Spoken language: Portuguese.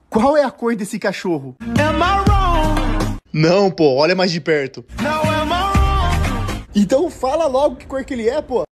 Qual é a cor desse cachorro? Am I wrong? Não, pô, olha mais de perto. Now am I wrong? Então fala logo que cor que ele é, pô.